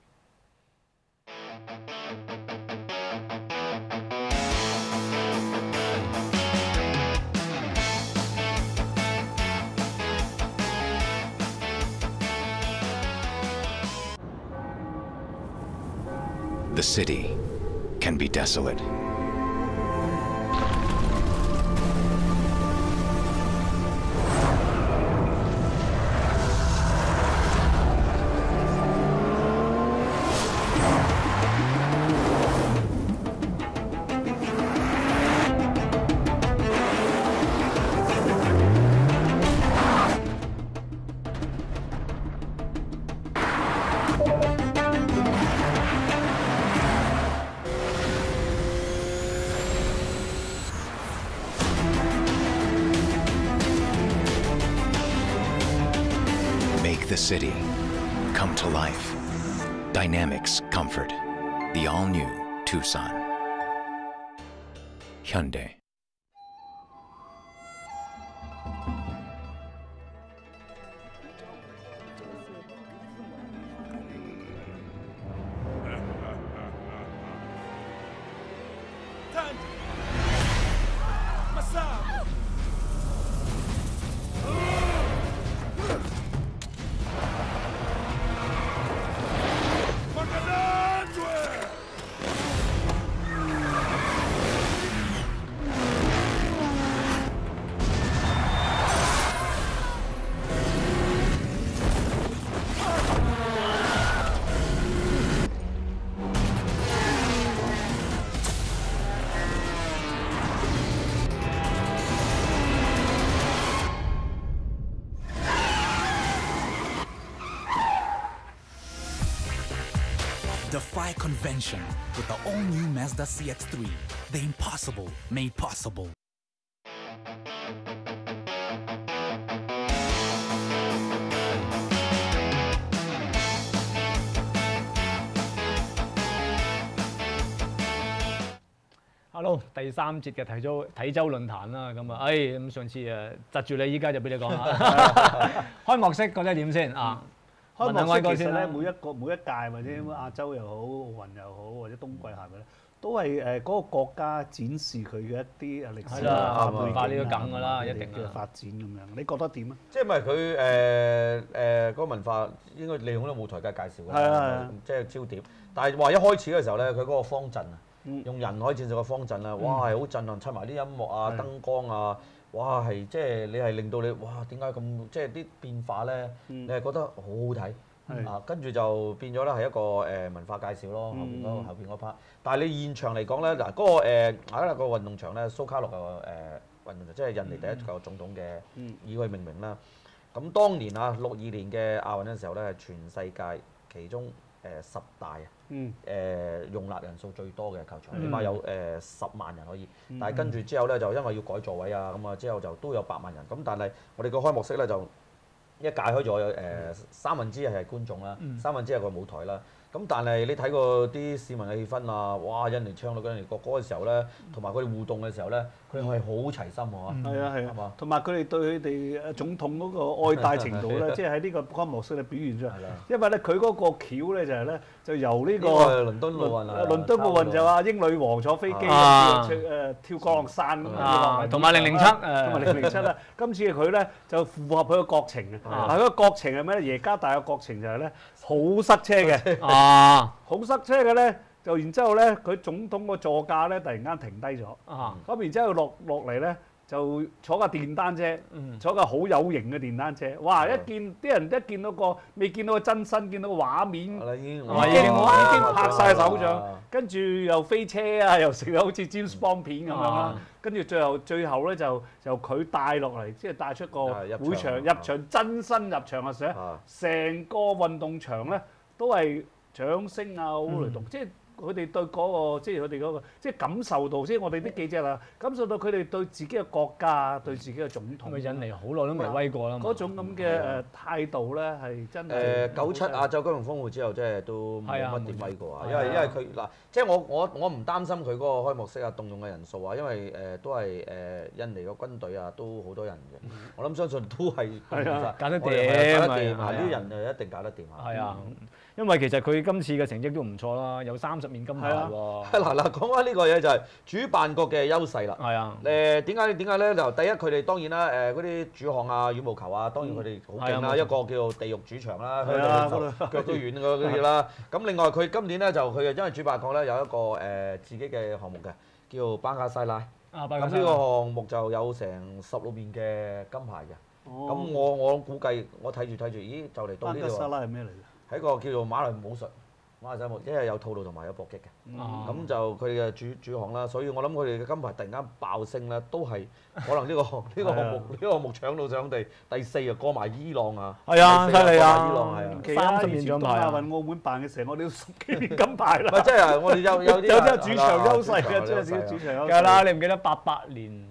The city can be desolate. Make the city come to life. Dynamics Comfort. The all-new Tucson. Hyundai. Defy convention with the all-new Mazda C X three. The impossible made possible. Hello，第三節嘅體州體州論壇啦，咁啊，哎，咁上次誒窒住你，依家就俾你講啦。開幕式覺得點先啊？ 開幕式其實咧， 問每一個每一屆或者亞洲又好、奧運又好，或者冬季夏季咧，都係誒嗰個國家展示佢嘅一啲誒歷史啊、 文化呢個梗㗎啦，一定嘅發展咁樣。你覺得點啊？ 即係咪佢誒誒嗰個文化應該利用咗舞台嘅介紹係啊， 即係焦點。但係話一開始嘅時候咧，佢嗰個方陣啊，用人可以戰勝個方陣啊，哇係好震撼，襯埋啲音樂啊、燈光啊。哇，係即係你係令到你哇點解咁即係啲變化咧？你係覺得好好睇啊！跟住就變咗咧係一個誒文化介紹咯，後邊嗰個後邊嗰 part。但係你現場嚟講咧，嗱嗰個誒啊個運動場咧，蘇卡諾嘅誒運動場，即係印尼第一個總統嘅以佢命名啦。咁當年啊六二年嘅亞運嘅時候咧，係全世界其中誒十大啊。誒、呃、容納人數最多嘅球場，起碼有誒十萬人可以。但係跟住之後咧，就因為要改座位啊，咁啊之後就都有八萬人。咁但係我哋個開幕式咧就一解開咗誒、呃、三分之一係觀眾啦，三分之一係個舞台啦。咁但係你睇過啲市民嘅氣氛啊，哇！印尼唱到印尼國歌嘅時候咧，同埋佢哋互動嘅時候咧，佢哋係好齊心喎。 係啊係啊，同埋佢哋對佢哋誒總統嗰個愛戴程度咧，即係喺呢個開幕式咧表現出嚟。因為咧佢嗰個橋咧就係咧就由呢個倫敦奧運啊， 倫敦奧運就話英女王坐飛機誒跳降落傘咁啊， 同埋零零七同埋零零七啦。今次佢咧就符合佢嘅國情啊。嗱，佢個國情係咩咧？耶加大嘅國情就係咧好塞車嘅。啊！好塞車嘅咧，就然之後咧，佢總統個座駕咧突然間停低咗，啊！咁然之後落落嚟咧，就坐架電單車，嗯、坐架好有型嘅電單車，哇！一見啲人一見到個未見到個真身，見到個畫面，已經已經拍晒手掌，跟住又飛車啊，又成日好似 James Bond 片咁樣啦，跟住最後最後咧就就佢帶落嚟，即係帶出個會場入場真身入場嘅時候，成個運動場咧都係掌聲啊，好雷動，即係。佢哋對嗰個，即係佢哋嗰個，即係感受到，即係我哋啲記者啊，感受到佢哋對自己嘅國家、對自己嘅總統， 咪印尼好耐都未威過啦嘛。 嗰種咁嘅誒態度咧，係真係。 誒九七亞洲金融峰會之後，即係都冇乜點威過啊！因為因為佢嗱，即係我我我唔擔心佢嗰個開幕式啊，動用嘅人數啊，因為誒都係誒印尼個軍隊啊，都好多人嘅。我諗相信都係搞得掂， 搞得掂啊！啲人就一定搞得掂啊！ 係啊。因為其實佢今次嘅成績都唔錯啦，有三十面金牌喎。 嗱嗱，講翻呢個嘢就係主辦國嘅優勢啦。 係啊。 誒點解點解咧？就第一佢哋當然啦，誒嗰啲主項啊、羽毛球啊，當然佢哋好勁啦，一個叫做地獄主場啦，去到腳都軟嗰啲啦。咁另外佢今年咧就佢因為主辦國咧有一個誒自己嘅項目嘅，叫做班加西拉。啊，班加西拉。咁呢個項目就有成十六面嘅金牌嘅。哦。咁我我估計我睇住睇住，咦就嚟到呢度。班加西拉係咩嚟㗎？ 係一個叫做馬來武術，馬來西亞武，因為有套路同埋有搏擊嘅，咁、嗯、就佢哋嘅主主項啦，所以我諗佢哋嘅金牌突然間爆升咧，都係可能呢、呢個呢、呢個項目呢個項目搶到上地第四啊，過埋伊朗啊， 係啊，犀利啊， 伊朗係啊， 三十面獎牌啊！亞運澳門辦嘅時候，我哋都十幾面金牌啦。 唔係即係我哋有有啲有啲主場優勢嘅，即係少主場優勢。 梗係啦，你唔記得八八年？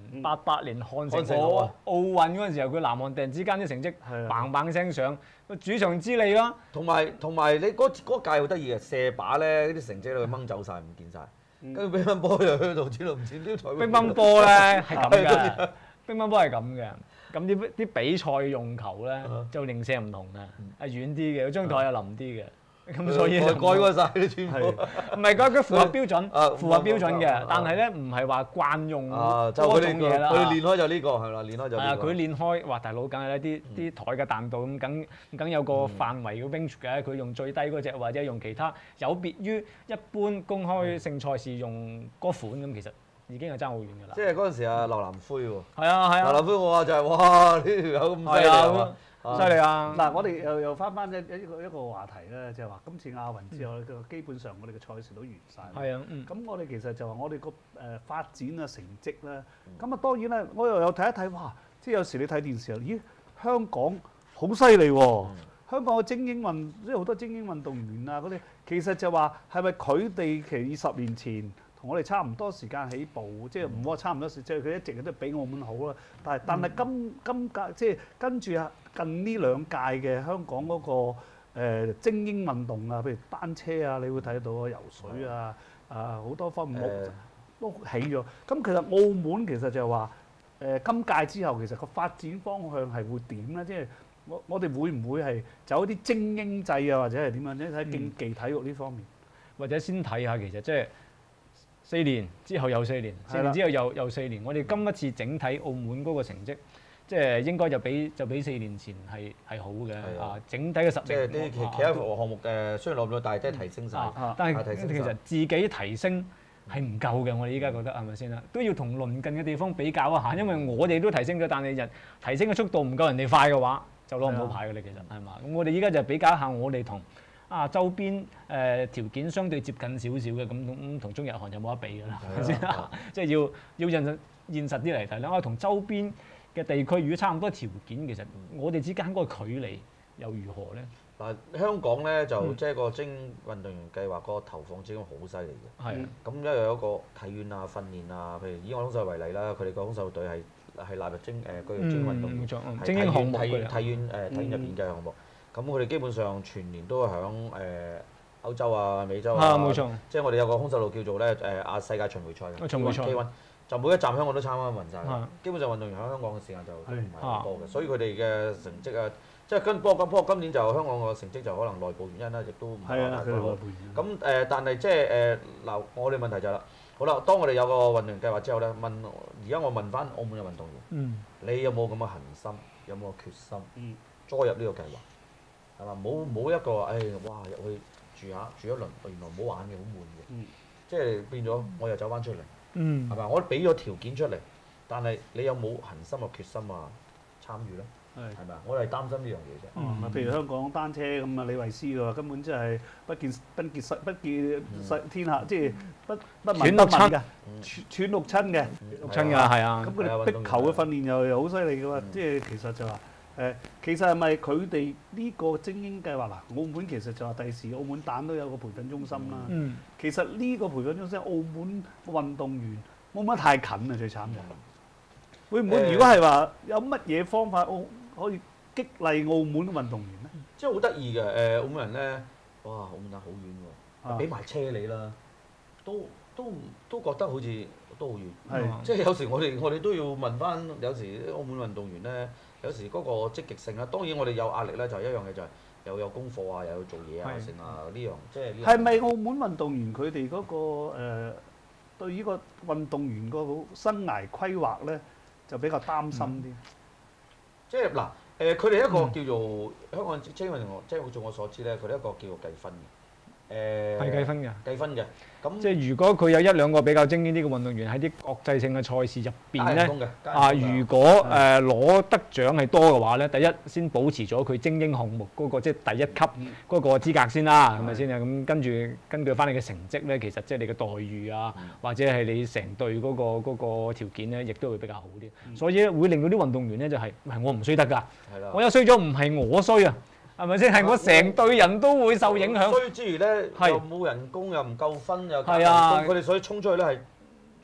八八年漢漢城奧城奧啊奧運嗰陣時候，佢南韓突然之間啲成績係啊砰砰聲上，個主場之利啦。 同埋同埋你嗰嗰屆好得意嘅射靶咧，啲成績咧佢掹走晒，唔見晒。跟住乒乓波又去到知道唔知呢台。 乒乓波咧係咁嘅，乒乓波係咁嘅。咁啲啲比賽用球咧就零舍唔同嘅，係遠啲嘅，張台又腍啲嘅。咁所以就改過晒啲全部。 唔係佢佢符合標準， 啊符合標準嘅啊， 但係咧唔係話慣用啊，就嗰佢哋種嘢啦。 佢哋練開就呢個係啦，練開就係啊， 呢個。 佢練開，哇！大佬梗係咧啲啲台嘅彈道咁，梗梗有個範圍嘅 range 嘅。佢用最低嗰只，或者用其他有別於一般公開性賽事用嗰款咁，其實已經係爭好遠㗎啦。 即係嗰陣時啊，劉南輝喎。 係啊係啊， 劉南輝我話就係哇呢條友咁犀利係啊！ 啊，犀利啊！ 嗱，我哋又又翻翻一一個一個話題咧，就係話今次亞運之後咧，基本上我哋嘅賽事都完晒。 係啊，嗯。 咁我哋其實就話我哋個誒發展嘅成績咧，咁啊當然咧，我又有睇一睇，哇！即係有時你睇電視啊，咦，香港好犀利喎！香港嘅精英運，即係好多精英運動員啊嗰啲，其實就話係咪佢哋其實二十年前同我哋差唔多時間起步，即係唔好話差唔多時，即係佢一直都比澳門好啦。但係但係今今屆即係跟住啊近呢兩屆嘅香港嗰個誒精英運動啊，譬如單車啊，你會睇到啊游水啊，啊好多方面都起咗。咁其實澳門其實就係話誒今屆之後，其實個發展方向係會點咧？即係我我哋會唔會係走一啲精英制啊，或者係點樣咧？喺競技體育呢方面， 或者先睇下其實即係四年之後又四年，四年之後又又四年。我哋今一次整體澳門嗰個成績，即係應該就比就比四年前係係好嘅啊！整體嘅實力， 即係啲其其他項目誒雖然攞唔到，但係都係提升晒。 啊但係其實自己提升係唔夠嘅，我哋依家覺得係咪先啦？都要同鄰近嘅地方比較一下，因為我哋都提升咗，但係人提升嘅速度唔夠人哋快嘅話，就攞唔到牌嘅啦。其實係嘛？咁我哋依家就比較一下我哋同啊周邊誒、呃、條件相對接近少少嘅，咁咁同中日韓就冇得比㗎啦，係咪先啊？即係要要現實現實啲嚟睇啦。我同周邊嘅地區如果差唔多條件，其實我哋之間嗰個距離又如何咧？ 嗱，香港咧就即係個精英運動員計劃個投放資金好犀利嘅。 係啊。 咁因為有一個體院啊、訓練啊，譬如以我空手為例啦，佢哋個空手隊係係納入精誒個精英運動員，係精英項目體嘅院體院誒體院入邊嘅項目。咁佢哋基本上全年都係響誒歐洲啊、美洲啊， 冇錯。 即係我哋有個空手道叫做咧誒亞世界巡迴賽嘅。 巡迴賽。 就每一站香港都參加勻晒。基本上運動員喺香港嘅時間就唔係好多嘅，所以佢哋嘅成績啊，即係跟不過不過今年就香港個成績就可能內部原因啦，亦都唔係話太高。咁誒，但係即係誒嗱，我哋問題就係啦，好啦，當我哋有個運動員計劃之後咧，問而家我問翻澳門嘅運動員， 嗯、 你有冇咁嘅恒心，有冇決心，加入呢個計劃，係嘛？冇冇一個誒、哎，哇入去住下住一輪，原來唔好玩嘅，好悶嘅， 嗯、 即係變咗我又走翻出嚟。 嗯， 係咪？我俾咗條件出嚟，但係你有冇恒心嘅決心啊？參與咧，係咪啊？我係擔心呢樣嘢啫。 嗯，譬如香港單車咁啊，李慧詩喎，根本真係不見不見世不見世天下，即係不不聞不聞嘅，斷斷六親嘅， 六親㗎係啊。 咁佢哋壁球嘅訓練又又好犀利㗎嘛，即係其實就話。誒，其實係咪佢哋呢個精英計劃嗱？澳門其實就話第時澳門蛋都有個培訓中心啦。 嗯、 其實呢個培訓中心，澳門運動員冇乜太近啊，最慘就係。會唔會如果係話有乜嘢方法澳可以激勵澳門嘅運動員咧？ 即係好得意嘅誒，澳門人咧，哇！澳門蛋好遠喎，俾埋車你啦，都都都覺得好似都好遠。 係。 即係有時我哋我哋都要問翻，有時澳門運動員咧。有時嗰個積極性啦，當然我哋有壓力咧，就係一樣嘢就係又有功課啊，又有做嘢啊，成啊呢樣即係呢。係咪澳門運動員佢哋嗰個誒、呃、對呢個運動員個生涯規劃咧就比較擔心啲、嗯？ 即係嗱誒，佢哋一個叫做香港精英運動員，即係據我所知咧，佢哋一個叫做計分嘅。誒係計分嘅， 計分嘅。咁即係如果佢有一兩個比較精英啲嘅運動員喺啲國際性嘅賽事入邊咧，啊，如果誒攞得獎係多嘅話咧，第一先保持咗佢精英項目嗰個即係第一級嗰個資格先啦，係咪先啊？咁跟住根據翻你嘅成績咧，其實即係你嘅待遇啊，或者係你成隊嗰個嗰個條件咧，亦都會比較好啲。所以會令到啲運動員咧就係唔係我唔衰得㗎，我有衰咗唔係我衰啊。係咪先？係我成隊人都會受影響。 衰之餘咧，又冇人工，又唔夠分，又係啊！ 佢哋所以衝出去咧係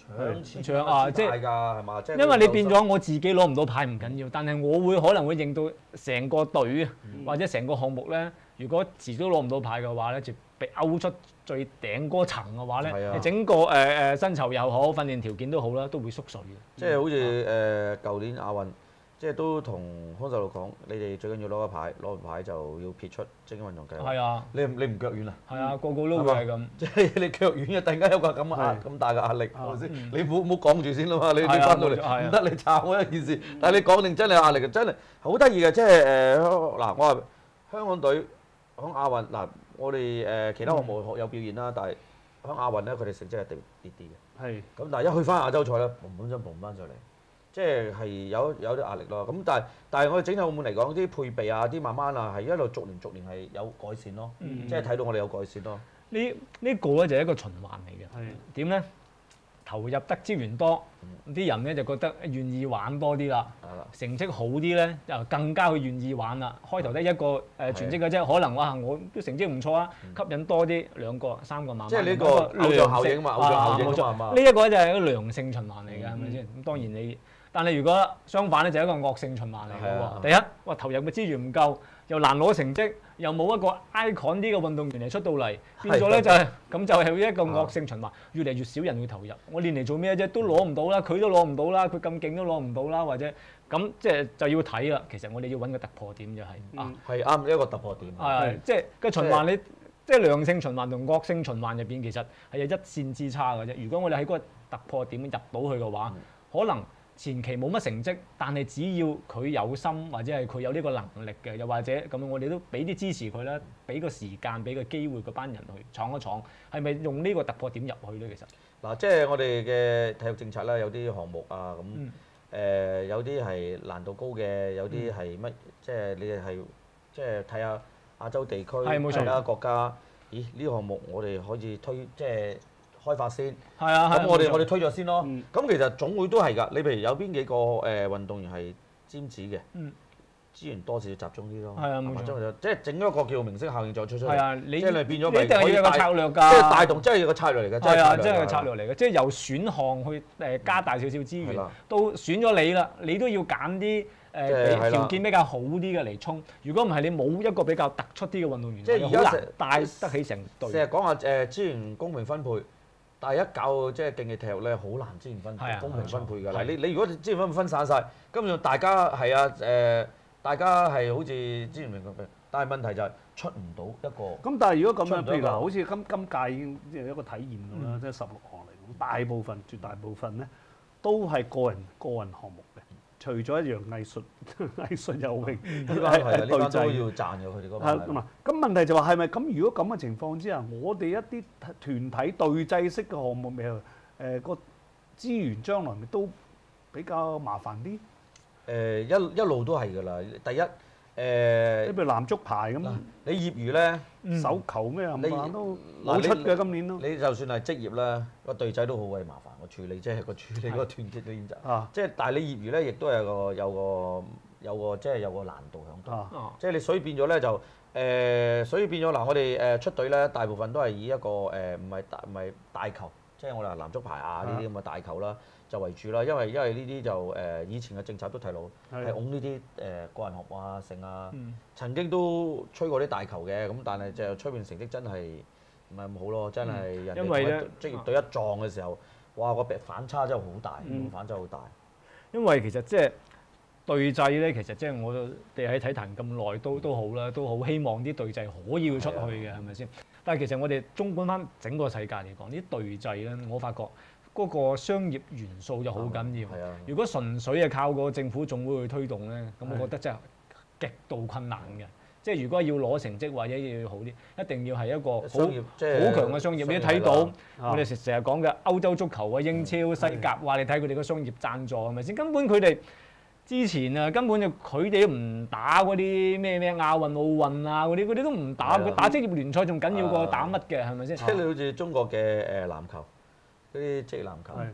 搶搶啊即係係㗎係嘛？即係因為你變咗我自己攞唔到牌唔緊要，但係我會可能會認到成個隊啊，或者成個項目咧，如果遲早攞唔到牌嘅話咧，就被勾出最頂嗰層嘅話咧，你整個誒誒薪酬又好，訓練條件都好啦，都會縮水嘅。 即係好似誒舊年亞運，即係都同康秀路講，你哋最緊要攞個牌，攞個牌就要撇出精英運動計劃。 係啊， 你唔你唔腳軟啊？ 係啊，個個都會係咁。 即係你腳軟啊！突然間有個咁嘅壓咁大嘅壓力，係咪先？你冇冇講住先啦嘛？你你翻到嚟唔得，你炒我一件事。但係你講定真係壓力嘅，真係好得意嘅。即係誒嗱，我話香港隊響亞運嗱，我哋誒其他項目有表現啦，但係響亞運咧，佢哋成績係跌跌啲嘅。 係。 咁但係一去翻亞洲賽咧，嘣嘣聲嘣翻上嚟。即係係有有啲壓力咯，咁但係但係我哋整體澳門嚟講，啲配備啊，啲慢慢啊，係一路逐年逐年係有改善咯，即係睇到我哋有改善咯。 呢呢個咧就係一個循環嚟嘅。點咧？投入得資源多，啲人咧就覺得願意玩多啲啦。成績好啲咧，就更加去願意玩啦。開頭得一個誒全職嘅啫，可能哇我都成績唔錯啊，吸引多啲兩個三個慢慢。 即係呢個偶像效應嘛，偶像效應啊嘛。 呢一個就係一個良性循環嚟嘅，係咪先？咁當然你。但係如果相反咧，就係一個惡性循環嚟嘅喎。第一，哇投入嘅資源唔夠，又難攞成績，又冇一個 icon 啲嘅運動員嚟出到嚟，變咗咧就係咁就係一個惡性循環，越嚟越少人會投入。我練嚟做咩啫？都攞唔到啦，佢都攞唔到啦，佢咁勁都攞唔到啦，或者咁即係就要睇啦。其實我哋要揾個突破點就係啊， 係啱一個突破點。 係即係個循環你即係良性循環同惡性循環入邊其實係有一線之差嘅啫。如果我哋喺嗰個突破點入到去嘅話，可能前期冇乜成績，但係只要佢有心或者係佢有呢個能力嘅，又或者咁樣，我哋都俾啲支持佢啦，俾個時間，俾個機會嗰班人去闖一闖，係咪用呢個突破點入去咧？其實嗱，即係我哋嘅體育政策啦，有啲項目啊咁，誒有啲係難度高嘅，有啲係乜，即係你哋係即係睇下亞洲地區其他國家，咦呢個項目我哋可以推即係開發先， 係啊， 咁我哋我哋推咗先咯。咁其實總會都係㗎。你譬如有邊幾個誒運動員係尖子嘅，資源多少集中啲咯。 係啊，冇錯。 即係整一個叫明星效應再出出嚟。 係啊，你即係你變咗你一定要有個策略㗎。 即係帶動，即係有個策略嚟嘅。 係啊，即係個策略嚟嘅。即係由選項去誒加大少少資源，到選咗你啦，你都要揀啲誒條件比較好啲嘅嚟衝。如果唔係，你冇一個比較突出啲嘅運動員， 即係而家成帶得起成隊。 成日講話誒資源公平分配。但係一搞即係競技體育咧，好難資源分公平分配㗎。嗱，你你如果資源分配分散晒，根本上大家係啊誒，大家係好似資源平分配，但係問題就係出唔到一個。 咁但係如果咁樣，譬如嗱，好似今今屆已經即係一個體驗到啦，即係十六項嚟講，大部分絕大部分咧都係個人個人項目嘅。除咗一樣藝術藝術游泳， 呢個係係對制要賺嘅佢哋嗰班。 係嘛？咁問題就話係咪咁？如果咁嘅情況之下，我哋一啲團體對制式嘅項目，咪誒個資源將來咪都比較麻煩啲？ 誒一一路都係㗎啦。第一誒， 你譬如籃足排咁， 你業餘咧手球咩冚唪唥都冇出嘅今年都。 你就算係職業啦，個隊仔都好鬼麻煩。處理即係個處理嗰個團結嘅練習，即係但係你業餘咧，亦都有個有個有個即係有個難度喺度。即係你所以變咗咧就誒，所以變咗嗱，我哋誒出隊咧，大部分都係以一個誒唔係大唔係大球，即係我哋話籃足排啊呢啲咁嘅大球啦，就為主啦。因為因為呢啲就誒以前嘅政策都睇到係拱呢啲誒個人項目啊、成啊，曾經都吹過啲大球嘅，咁但係就出面成績真係唔係咁好咯，真係人哋同職業隊一撞嘅時候。哇！個反差真係好大，嗯、反差好大。 因為其實即係隊制咧，其實即係我哋喺體壇咁耐都都好啦，都好希望啲隊制可以出去嘅，係咪先？但係其實我哋綜觀翻整個世界嚟講，啲隊制咧，我發覺嗰個商業元素就好緊要。 嗯、 如果純粹係靠個政府總會去推動咧，咁我覺得真係極度困難嘅。即係如果要攞成績或者要好啲，一定要係一個好好強嘅商業。你睇到我哋成成日講嘅歐洲足球啊、英超、西甲，哇！你睇佢哋個商業贊助係咪先？根本佢哋之前啊，根本就佢哋都唔打嗰啲咩咩亞運、奧運啊嗰啲，佢哋都唔打。佢打職業聯賽仲緊要過打乜嘅係咪先？ 即係你好似中國嘅誒籃球，嗰啲職業籃球，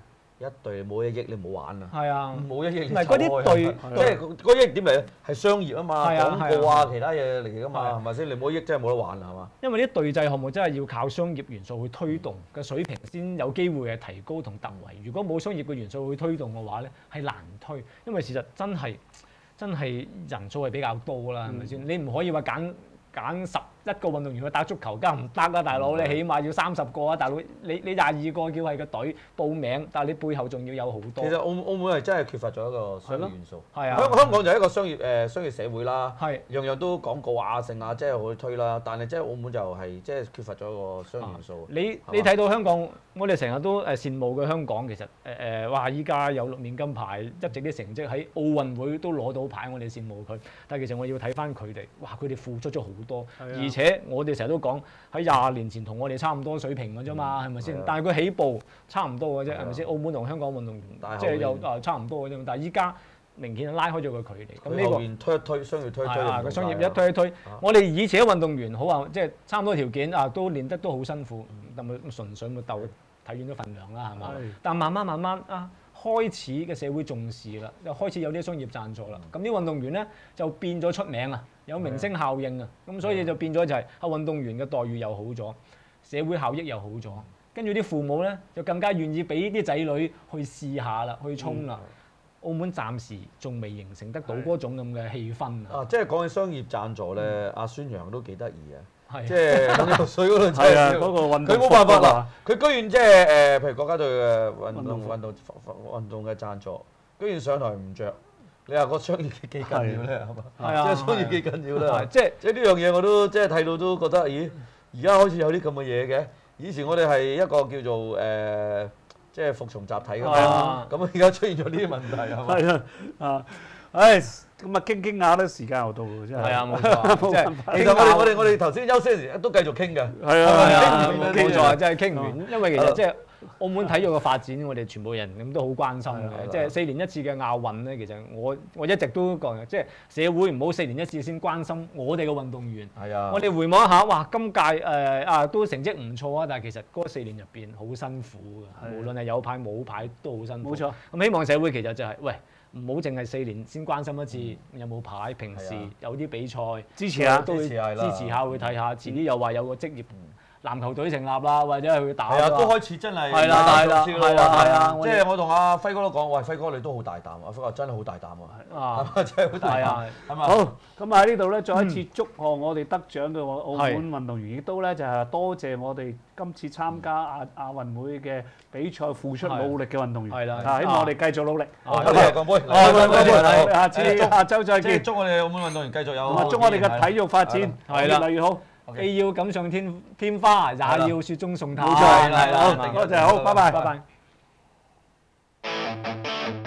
一隊冇一億你冇玩啊！ 係啊， 冇一億你唔係嗰啲隊， 即係嗰億點嚟咧？係商業啊嘛， 係啊廣告啊，其他嘢嚟㗎嘛， 係啊係咪先？你冇一億真係冇得玩啊，係嘛？ 因為啲隊制項目真係要靠商業元素去推動嘅水平，先有機會係提高同突圍。如果冇商業嘅元素去推動嘅話咧，係難推，因為事實真係真係人數係比較多啦，係咪先？你唔可以話揀揀十一個運動員去打足球，梗係唔得啦，大佬！你起碼要三十個啊，大佬！你你廿二個叫係個隊報名，但係你背後仲要有好多。 其實澳澳門係真係缺乏咗一個商業元素。 係啊， 香香港就係一個商業誒商業社會啦， 係樣樣都廣告啊、剩啊，即係好去推啦。但係即係澳門就係即係缺乏咗一個商業元素。 你你睇到香港，我哋成日都誒羨慕嘅香港，其實誒誒哇！依家有六面金牌，一直啲成績喺奧運會都攞到牌，我哋羨慕佢。但係其實我要睇翻佢哋，哇！佢哋付出咗好多，而且我哋成日都講喺廿年前同我哋差唔多水平嘅啫嘛，係咪先？但係佢起步差唔多嘅啫，係咪先？澳門同香港運動員即係有啊差唔多嘅啫，但係依家明顯拉開咗個距離。咁呢個後面推一推，商業推一推。 係啊，個商業一推一推，我哋以前嘅運動員好話，即係差唔多條件啊，都練得都好辛苦，咁咪純粹咪鬥睇遠咗份量啦，係嘛？但慢慢慢慢啊，開始嘅社會重視啦，又開始有啲商業贊助啦，咁啲運動員咧就變咗出名啊，有明星效應啊，咁所以就變咗就係啊運動員嘅待遇又好咗，社會效益又好咗，跟住啲父母咧就更加願意俾啲仔女去試下啦，去衝啦。澳門暫時仲未形成得到嗰種咁嘅氣氛啊！ 啊，即係講起商業贊助咧，阿孫楊都幾得意嘅， 係即係喺游水嗰度係啊，嗰個運動佢冇辦法服啊嗱，佢居然即係誒，譬如國家隊嘅運動運動運動嘅贊助，居然上台唔着。你話個商業幾緊要咧？係嘛？ 係啊， 即係商業幾緊要咧？ 即係即係呢樣嘢我都即係睇到都覺得，咦！而家開始有啲咁嘅嘢嘅。以前我哋係一個叫做誒。即係服從集體㗎嘛，咁而家出現咗呢啲問題係嘛？ 係啊，啊，唉，咁啊傾傾下咧，時間又到喎，真係。 係啊，冇錯。即係其實我哋我哋我哋頭先休息時都繼續傾嘅。 係啊， 係啊，冇錯，真係傾唔完。因為其實即係澳門體育嘅發展，我哋全部人咁都好關心嘅。即係四年一次嘅亞運咧，其實我我一直都講嘅，即係社會唔好四年一次先關心我哋嘅運動員。 係啊。 我哋回望一下，哇！今屆誒啊都成績唔錯啊，但係其實嗰四年入邊好辛苦嘅，無論係有牌冇牌都好辛苦。 冇錯。 咁希望社會其實就係喂。唔好淨係四年先關心一次有冇牌，平時有啲比賽支持下， 都會支持下去睇下。遲啲又話有個職業籃球隊成立啦，或者係去打。 係啊，都開始真係係啦係啦係啦係啊！ 即係我同阿輝哥都講，喂，輝哥你都好大膽啊！輝哥真係好大膽啊！ 啊， 真係好大膽，係嘛？ 好，咁啊喺呢度咧，再一次祝賀我哋得獎嘅澳門運動員，亦都咧就係多謝我哋今次參加亞亞運會嘅比賽付出努力嘅運動員。 係啦， 啊，希望我哋繼續努力。 好嘅，乾杯！ 下次下週再見。 祝我哋澳門運動員繼續有， 祝我哋嘅體育發展係越嚟越好。 既要錦上添添花，也要雪中送炭。 冇錯，係啦，好，多謝，好，拜拜， 拜拜。